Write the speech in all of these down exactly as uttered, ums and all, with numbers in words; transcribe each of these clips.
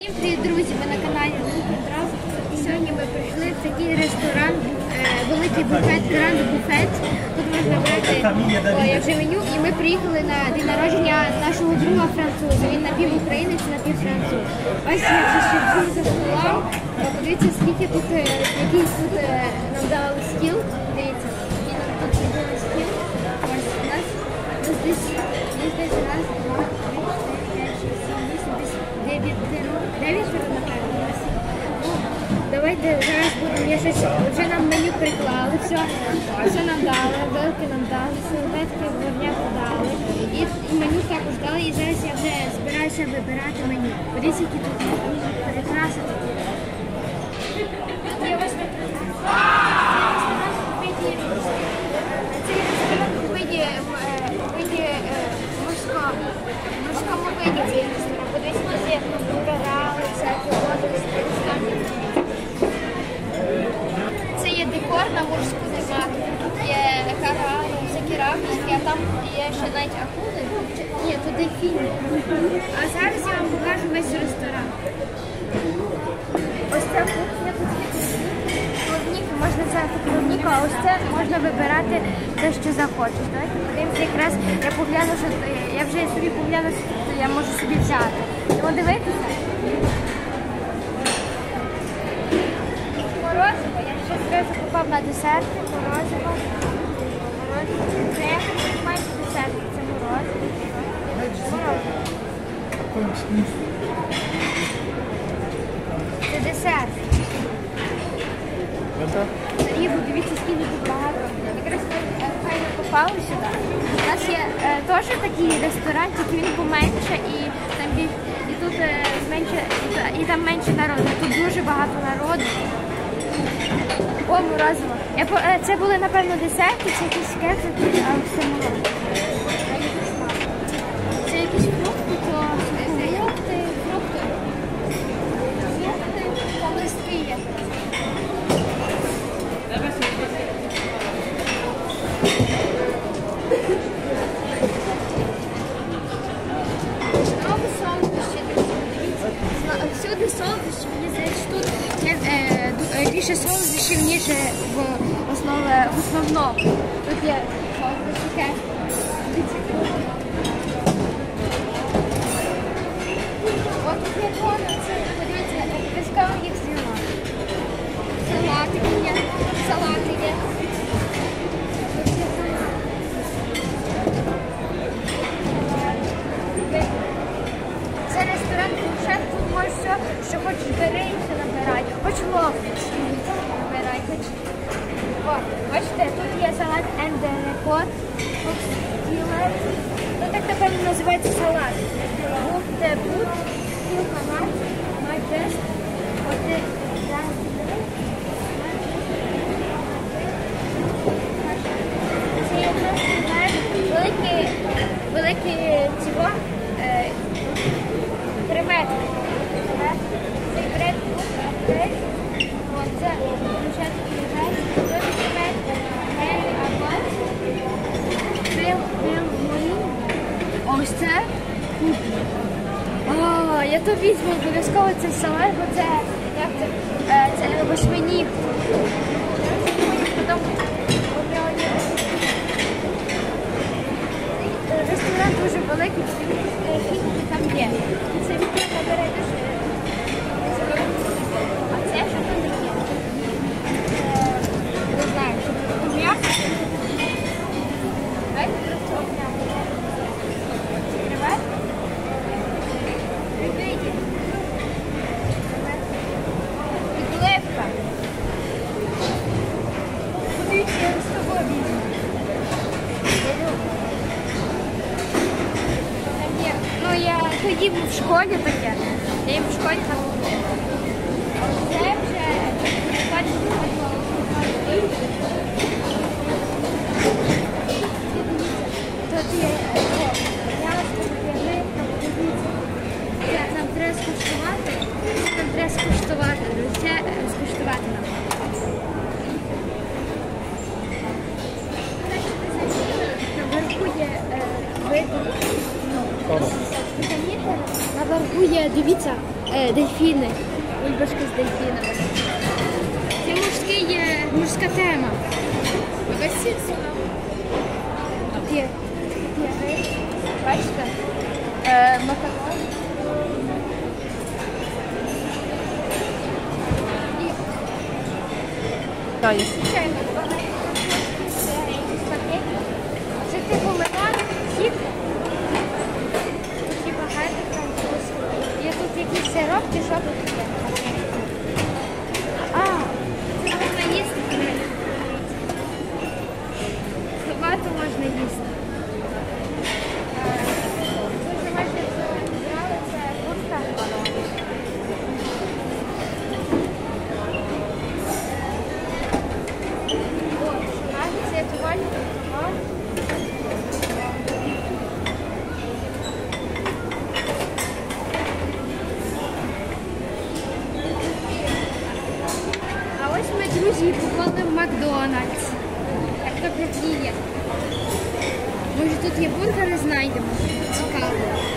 Всім привіт, друзі! Ви на каналі Лукіндрав. І сьогодні ми прийшли в такий ресторан, великий буфет, гранд буфет. Тут можна брати вже меню. І ми приїхали на день народження нашого друга француза. Він напівукраїнець, напівфранцуз. Ось я вже сиджу за столом. Подивіться, скільки тут, який тут нам дали стіл. Дивіться, який нам тут зробили стіл. Ось у нас десь десь раз, два, три, чотири, п'ять, шість, сім, вісім, десь дев'ять, дев'ять, напевно. Давайте зараз будемо, я щось, вже нам меню приклали, все, все нам дали, вилки нам дали, серветки, горняку дали, і, і меню також дали, і зараз я вже збираюся вибирати меню. Подивіться, які тут прикраси такі. Я вас цей ресторан у виді, у виді морського, морському виді цей ресторан. Подивіться, є корали, всякі води, це є декор на морську тематику. Тут є корали, всякі равлики, а там є ще навіть акули. Ні, тут дельфіни. А зараз я вам покажу весь ресторан. Ось ця кухня, тут є клубніка, можна взяти клубніку, а ось це можна вибирати те, що захочеш. Давайте подивимося, якраз я погляну, що я вже собі погляну, що я можу собі взяти. Тому дивитися. Морозиво, я ще зразу попав на десерти, морозиво, морозиво, це я хочу майже десерти, це морозиво, морозиво. Це десерт. Рибу, дивіться, скільки тут багато. Якраз файно попали сюди. У нас є е, теж такий ресторан, тільки він поменше і там більш, і тут е, менше, і, і там менше народу. Тут дуже багато народу. О, морозиво. Я, е, це були, напевно, десерти, це якісь кексики, а все морозиво. Це якісь фрукти, то фрукти, фрукти. Фрукти, там листки є. Знову солодощі, дивіться. Всюди солодощі, мені здається, тут є е, більше солодощів, ніж в, основі, в основному. Тут є солодощі, кексики. Ось тут є кони, подивіться, військово їх з'їла. Салатики є, салати є. Це ресторан «Кушет», тут можеш все, що хочеш бери і все набирай. Хоч ловлять, набирай, хоч. О, бачите, тут є салат ендерекот, тут стілер. Ну так, напевно, називається салат. Був де буд, стіл канат, майджест, один, це є великі, великі цього, е, три метри. Цей бред бред, це початку бред, три метри, гелі, абат, бил, бил, мої. Ось це кухня. О, я то візьму обов'язково цей салат, бо це, як це, е, це восьминіг. Потім ресторан дуже великий, скільки там є. Це вікно набере дуже. А це що там є? Не знаю, що це м'ясо. Давайте просто обняти. Відкривай. Відкрийте. Підливка. Подивіться, я з тобою візьму. Ну, я ходив в школі таке. Я їм в школі там. Це вже тут є яблуко, ягнивка, подивіться. Нам треба скуштувати. Нам треба скуштувати. Це скуштувати нам. Наверху є вибір. Наверху є, дивіться, е, дельфіни. Бульбашки з дельфінами. Це мужський, е, мужська тема. Тут є, тут є, бачите, е, макарон. І, звичайно, це типу лимон, сік. Тут є багато французьких. Є тут якийсь сироп, чи що тут є? А, це можна їсти. Багато можна їсти. Дуже важливо, що брали, це курка. О, це тувальний товар. А ось ми, друзі, попали в Макдональдс. Як то прикриє. Може тут є бургери, знайдемо. Цікаво.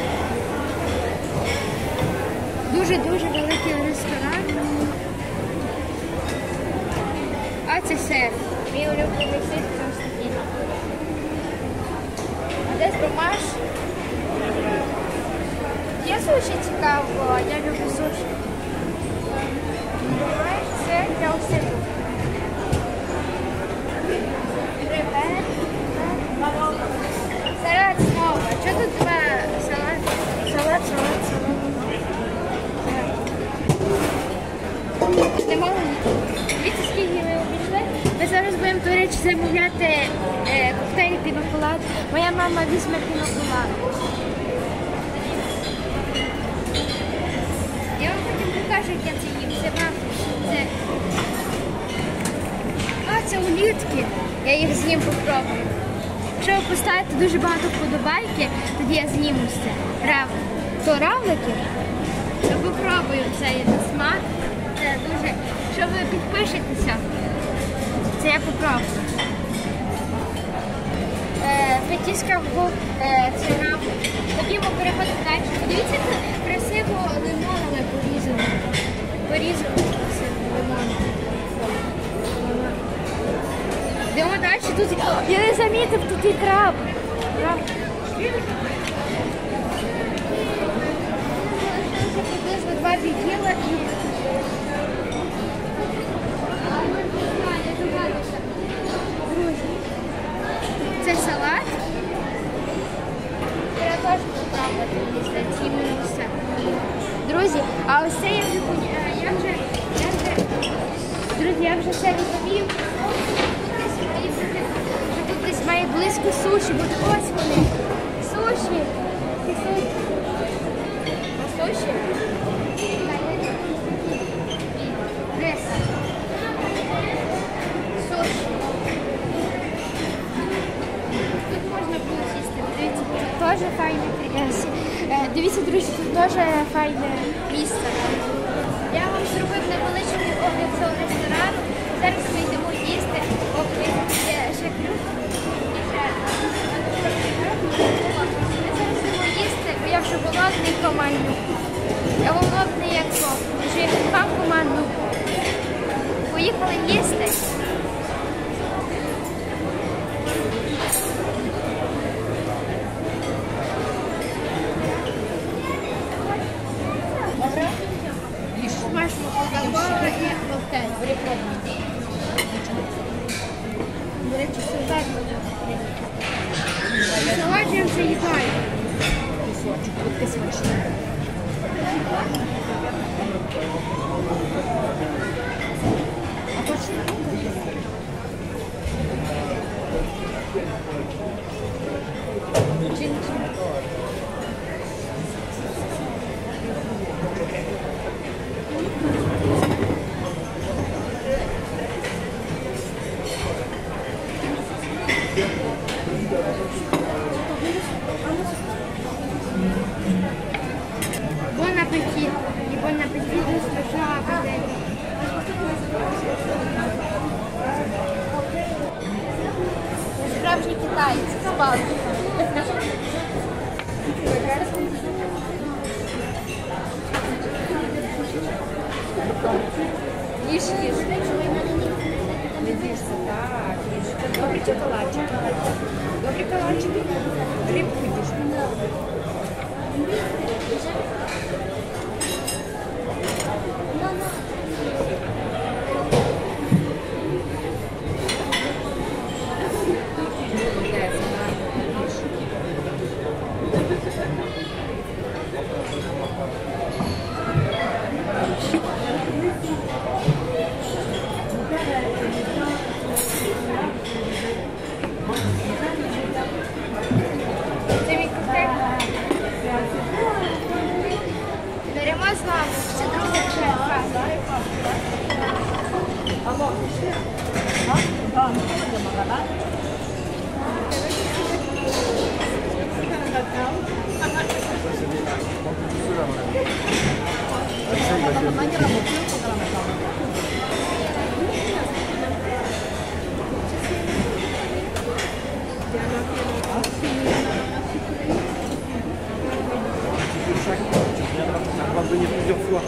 Дуже-дуже великий ресторан. А це сир. Мій улюблений сир просто такий. А десь домаш. Є суші цікаво, я люблю суші. Це для усіх. Привет. Салат знову. Чого тут два салат? Салат, салат, салат. Не можу. Дивіться, скільки ми обійшли. Ми зараз будемо, до речі, замовляти е, коктейль піноколад. Моя мама візьме піноколад. Я вам потім покажу, як я це їм. Це вам. Це... А, це улітки. Я їх з'їм попробую. Якщо ви поставите дуже багато вподобайки, тоді я знімуся. Рав. То равлики? Я попробую цей на смак. Це дуже... Якщо ви підпишетеся, це я попробую. Е, Петіска в е, це равлик. Тоді ми переходимо далі. Подивіться, як красиво лимонами порізано. Порізано красиво лимонами. Йдемо далі, тут я не замітив, тут і краб. Краб. Приблизно два відділа і... Друзі, це салат. Треба теж попробувати після ці місця. Друзі, а ось це я вже... Я вже... Я вже... Друзі, я вже все розумію. Тут десь має близько суші, бо ось вони. Суші. Суші. Суші. Рис. Суші. Тут можна було сісти. Дивіться, тут теж файне. Дивіться, друзі, тут теж файне місце. Я вам зробив невеличкий огляд цього ресторану. Зараз ми йдемо їсти. Окей, ще клюк. Ми зараз йдемо їсти, бо я вже голодний команду. Я голодний як кого. Вже як вам команду. Поїхали їсти. Кока-кола і коктейль. До речі, сюди. Сьогодні це їдаю. Кусочок, будьте смачні. А точно? Чин-чин. Бон аппетит! Їж, їж. Не дивишся, так, їж. Добрі шоколадчики. Добрі калачики. Рибку їж. Беремо з вами. Це друга черга. On va venir plusieurs fois.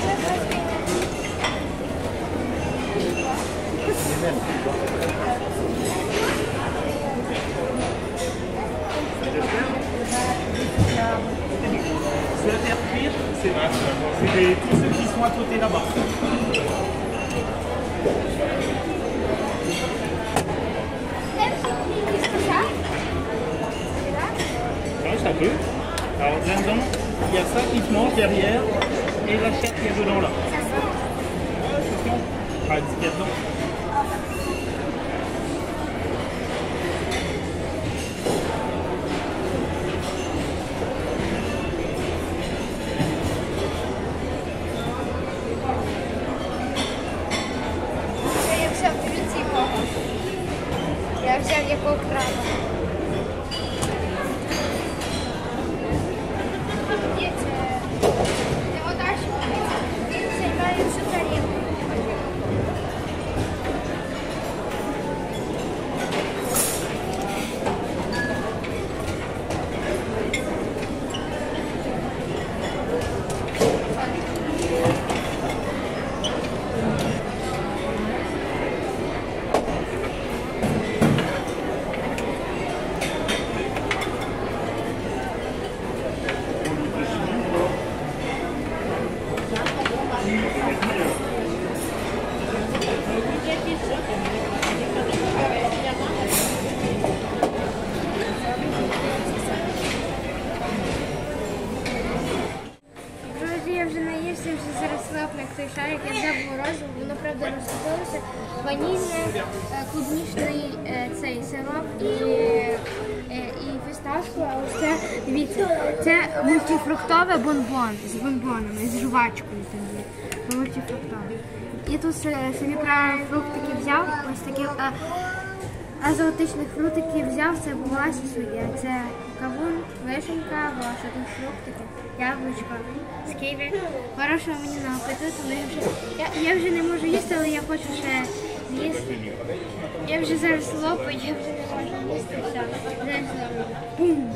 C'est la terre cuire, c'est vache. C'est des- tous ceux qui sont à côté là-bas. Ouais, ça peut. Alors là-dedans, il y a ça qui se mange derrière et la chair qui est dedans là. Ouais, c'est bon. Ah, ce qu'il y a dedans. Я взяв дивіться якого. Я взяв якого краба. Є це. Йдемо далі. Він займає всю тарілку. Друзі, я вже наївся, вже зараз лапник той шарик, я взяв морозиво, воно правда розтопилося, ванільне, е, клубнічний е, цей сироп і, е, і фісташку, а ось це, дивіться, це мультифруктове бонбон з бонбонами, з жувачкою тоді, мультифруктове. І тут е, собі правильно фруктики взяв, ось такі е, азотичних фруктиків взяв, це була своє, це кавун, вишенька, ваша тут фруктики, яблучко, з ківі. Хорошого мені на апетит, але я вже, я, я вже не можу їсти, але я хочу ще їсти. Я вже зараз лопаю, я вже не можу їсти. Все, зараз лопаю. Бум!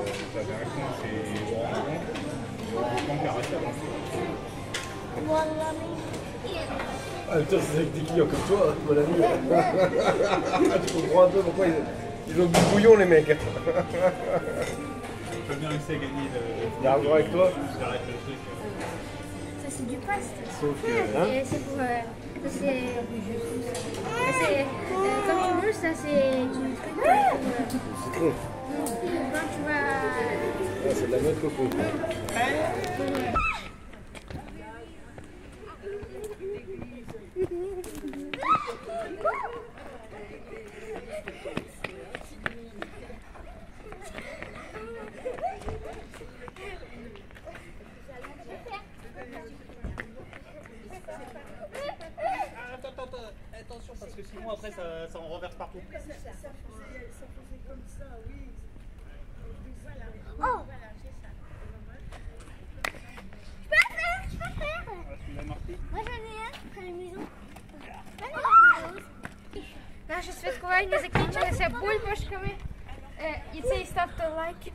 Ah, putain, c'est avec des clients comme toi, mon ami. Tu comprends un peu pourquoi ils, ils ont du bouillon, les mecs. Je peux bien laisser gagner le. Il y a un gros avec toi. J'arrête le truc. Ça c'est du paste. Sauf que. Hein? Et c'est pour... euh, ça c'est... ça, c'est... euh, comme tu veux, ça c'est du truc pour... euh, Citron. quand tu vas... Ouais, c'est de la noix de coco. Attends, attends, attends, attention parce que sinon après ça, ça en renverse partout. Oh! Je peux faire, je peux faire. Celui-là marqué. Moi j'en ai un à la maison. Наше святкування закінчилося бульбашками. Е, І це і ставте лайки,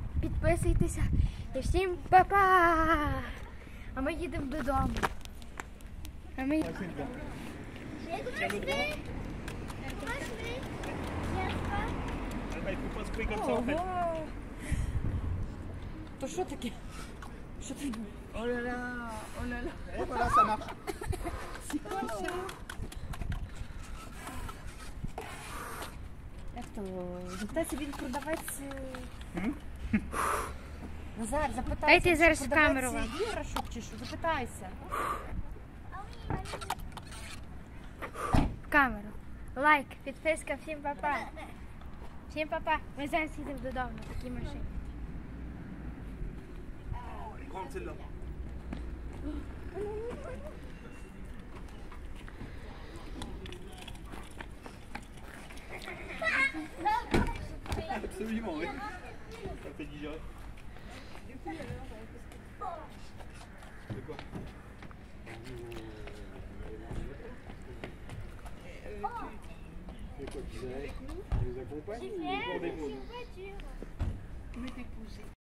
підписуйтеся. І всім па-па! А ми їдемо додому. А ми... Ah, c'est bien. Comment Tiens le droit. Comment je fais J'y arrive pas. Ah bah, il faut pas secouer comme ça en fait. Ого! То що таке? Що ти? Оля-ля, оля-ля. Et voilà, ça marche. Як то? Запитайся він продавець. М? Назар, запитайся. Дайте я чи зараз в продавець камеру вам. іграшок чи що? Запитайся. В камеру. Лайк, підписка, всім па-па. Всім па-па. Ми зараз їдемо додому на такій машині. Grande celle-là. Absolument, oui. Ça fait digérer. C'est quoi? C'est quoi, tu les accompagnes ou Viens, pour des c'est une voiture. Ми ти